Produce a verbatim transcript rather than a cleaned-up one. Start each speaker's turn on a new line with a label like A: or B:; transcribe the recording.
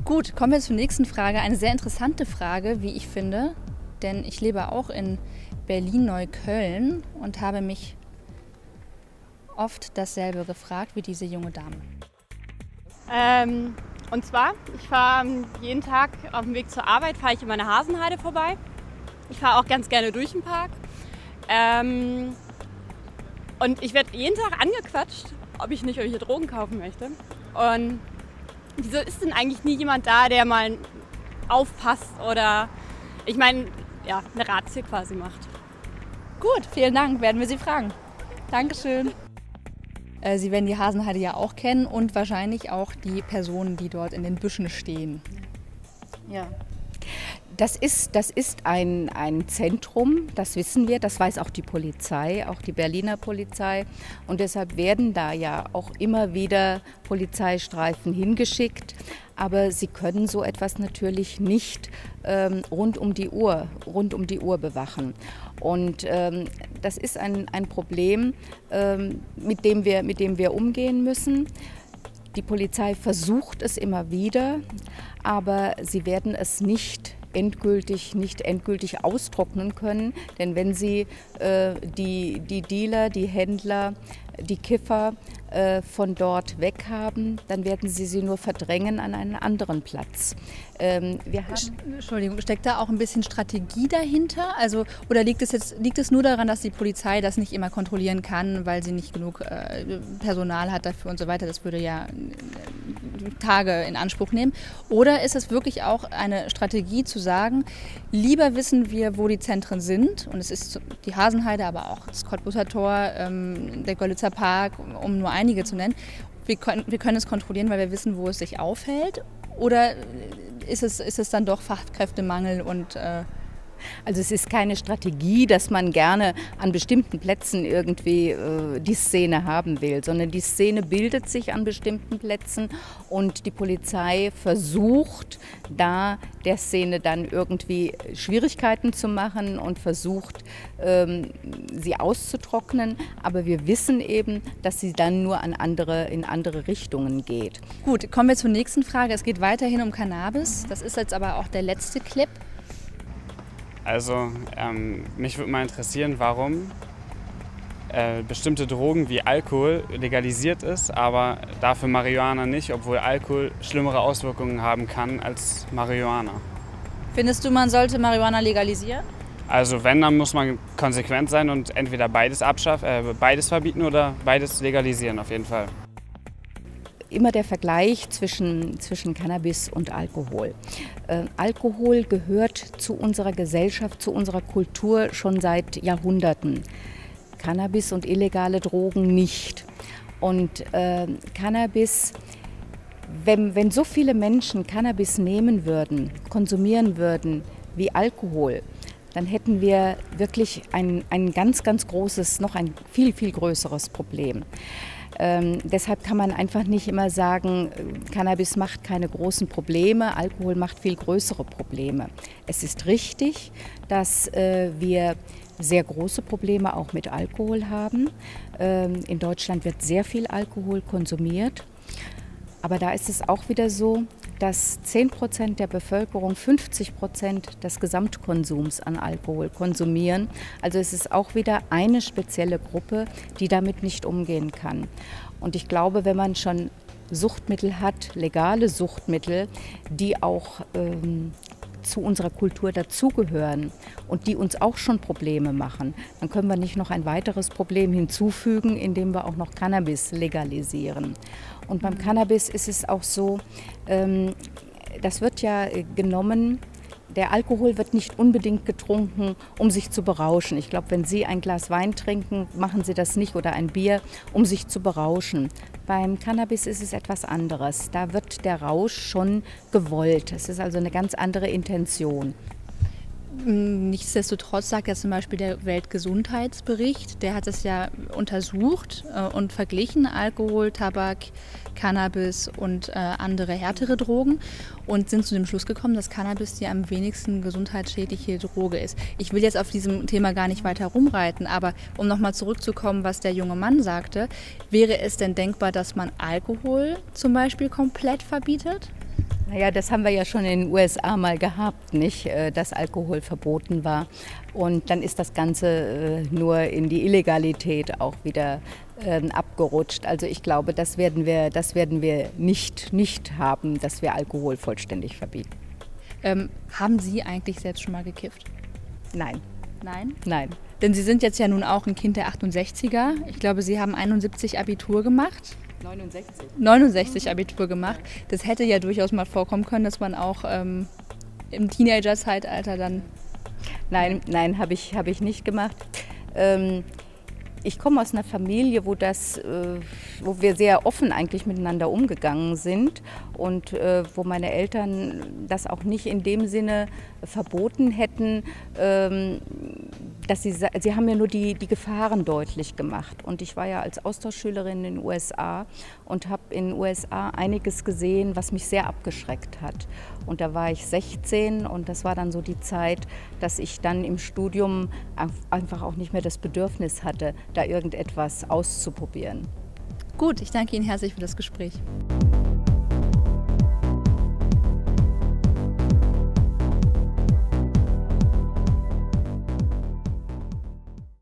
A: Gut, kommen wir zur nächsten Frage. Eine sehr interessante Frage, wie ich finde, denn ich lebe auch in Berlin-Neukölln und habe mich oft dasselbe gefragt wie diese junge Dame.
B: Ähm, und zwar, ich fahre jeden Tag auf dem Weg zur Arbeit, fahre ich in meine Hasenheide vorbei. Ich fahre auch ganz gerne durch den Park. Ähm, und ich werde jeden Tag angequatscht, ob ich nicht irgendwelche Drogen kaufen möchte. Und wieso ist denn eigentlich nie jemand da, der mal aufpasst oder, ich meine, ja, eine Razzia quasi macht?
A: Gut, vielen Dank, werden wir Sie fragen. Dankeschön. Äh, Sie werden die Hasenheide ja auch kennen und wahrscheinlich auch die Personen, die dort in den Büschen stehen.
C: Ja. Das ist, das ist ein, ein Zentrum, das wissen wir, das weiß auch die Polizei, auch die Berliner Polizei. Und deshalb werden da ja auch immer wieder Polizeistreifen hingeschickt. Aber sie können so etwas natürlich nicht ähm, rund um die Uhr, rund um die Uhr bewachen. Und ähm, das ist ein, ein Problem, ähm, mit dem wir, mit dem wir umgehen müssen. Die Polizei versucht es immer wieder, aber sie werden es nicht endgültig, nicht endgültig austrocknen können. Denn wenn sie äh, die, die Dealer, die Händler, die Kiffer äh, von dort weg haben, dann werden sie sie nur verdrängen an einen anderen Platz. Ähm, wir haben
A: Entschuldigung, steckt da auch ein bisschen Strategie dahinter? Also, oder liegt es jetzt, liegt es nur daran, dass die Polizei das nicht immer kontrollieren kann, weil sie nicht genug äh, Personal hat dafür und so weiter? Das würde ja äh, Tage in Anspruch nehmen. Oder ist es wirklich auch eine Strategie zu sagen, lieber wissen wir, wo die Zentren sind, und es ist die Hasenheide, aber auch das Cottbuser Tor, ähm, der Görlitzer Park, um nur einige zu nennen. Wir können, wir können es kontrollieren, weil wir wissen, wo es sich aufhält. Oder ist es, ist es dann doch Fachkräftemangel und äh
C: Also es ist keine Strategie, dass man gerne an bestimmten Plätzen irgendwie äh, die Szene haben will, sondern die Szene bildet sich an bestimmten Plätzen und die Polizei versucht, da der Szene dann irgendwie Schwierigkeiten zu machen und versucht, ähm, sie auszutrocknen. Aber wir wissen eben, dass sie dann nur an andere, in andere Richtungen geht.
A: Gut, kommen wir zur nächsten Frage. Es geht weiterhin um Cannabis. Das ist jetzt aber auch der letzte Clip.
D: Also ähm, mich würde mal interessieren, warum äh, bestimmte Drogen wie Alkohol legalisiert ist, aber dafür Marihuana nicht, obwohl Alkohol schlimmere Auswirkungen haben kann als Marihuana.
A: Findest du, man sollte Marihuana legalisieren?
D: Also wenn, dann muss man konsequent sein und entweder beides abschaffen, äh, beides verbieten oder beides legalisieren auf jeden Fall.
C: Immer der Vergleich zwischen, zwischen Cannabis und Alkohol. Äh, Alkohol gehört zu unserer Gesellschaft, zu unserer Kultur schon seit Jahrhunderten. Cannabis und illegale Drogen nicht. Und äh, Cannabis, wenn, wenn so viele Menschen Cannabis nehmen würden, konsumieren würden wie Alkohol, dann hätten wir wirklich ein, ein ganz, ganz großes, noch ein viel, viel größeres Problem. Ähm, deshalb kann man einfach nicht immer sagen, Cannabis macht keine großen Probleme, Alkohol macht viel größere Probleme. Es ist richtig, dass äh, wir sehr große Probleme auch mit Alkohol haben. Ähm, in Deutschland wird sehr viel Alkohol konsumiert. Aber da ist es auch wieder so, dass zehn Prozent der Bevölkerung fünfzig Prozent des Gesamtkonsums an Alkohol konsumieren. Also es ist auch wieder eine spezielle Gruppe, die damit nicht umgehen kann. Und ich glaube, wenn man schon Suchtmittel hat, legale Suchtmittel, die auch ähm, zu unserer Kultur dazugehören und die uns auch schon Probleme machen, dann können wir nicht noch ein weiteres Problem hinzufügen, indem wir auch noch Cannabis legalisieren. Und beim Cannabis ist es auch so, ähm, das wird ja genommen, der Alkohol wird nicht unbedingt getrunken, um sich zu berauschen. Ich glaube, wenn Sie ein Glas Wein trinken, machen Sie das nicht, oder ein Bier, um sich zu berauschen. Beim Cannabis ist es etwas anderes. Da wird der Rausch schon gewollt. Es ist also eine ganz andere Intention.
A: Nichtsdestotrotz sagt ja zum Beispiel der Weltgesundheitsbericht, der hat es ja untersucht äh, und verglichen, Alkohol, Tabak, Cannabis und äh, andere härtere Drogen, und sind zu dem Schluss gekommen, dass Cannabis die am wenigsten gesundheitsschädliche Droge ist. Ich will jetzt auf diesem Thema gar nicht weiter rumreiten, aber um nochmal zurückzukommen, was der junge Mann sagte, wäre es denn denkbar, dass man Alkohol zum Beispiel komplett verbietet?
C: Naja, das haben wir ja schon in den U S A mal gehabt, nicht, dass Alkohol verboten war. Und dann ist das Ganze nur in die Illegalität auch wieder ähm, abgerutscht. Also ich glaube, das werden wir, das werden wir nicht, nicht haben, dass wir Alkohol vollständig verbieten.
A: Ähm, haben Sie eigentlich selbst schon mal gekifft?
C: Nein.
A: Nein?
C: Nein.
A: Denn Sie sind jetzt ja nun auch ein Kind der achtundsechziger. Ich glaube, Sie haben einundsiebzig Abitur gemacht.
C: neunundsechzig.
A: neunundsechzig Abitur gemacht. Das hätte ja durchaus mal vorkommen können, dass man auch ähm, im Teenager-Zeitalter dann...
C: Nein, nein, habe ich, hab ich nicht gemacht. Ähm, ich komme aus einer Familie, wo, das, äh, wo wir sehr offen eigentlich miteinander umgegangen sind und äh, wo meine Eltern das auch nicht in dem Sinne verboten hätten. Ähm, dass sie, sie haben mir nur die, die Gefahren deutlich gemacht. Und ich war ja als Austauschschülerin in den U S A und habe in den U S A einiges gesehen, was mich sehr abgeschreckt hat. Und da war ich sechzehn und das war dann so die Zeit, dass ich dann im Studium einfach auch nicht mehr das Bedürfnis hatte, da irgendetwas auszuprobieren.
A: Gut, ich danke Ihnen herzlich für das Gespräch.